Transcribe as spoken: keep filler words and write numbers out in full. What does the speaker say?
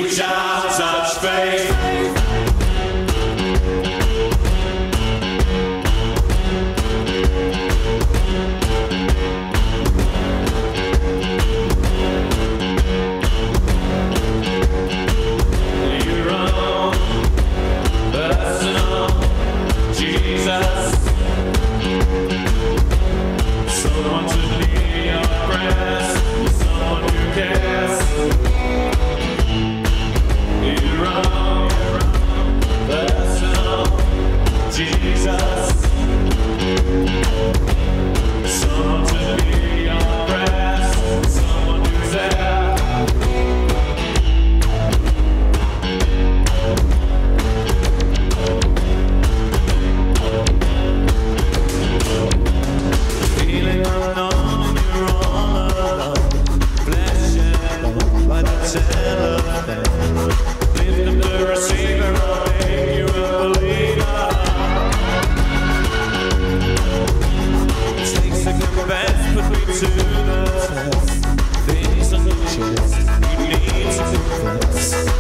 shall touch faith. Someone to be your friend, someone who cares. You're wrong, personal, Jesus. Someone to be your friend, someone who's there. Feeling unknown, you're all alone. Flesh and bone by the telephone. Lift up the receiver, I'll make you a believer. Takes a confess, put me to the test. Things on your chest, you need to confess.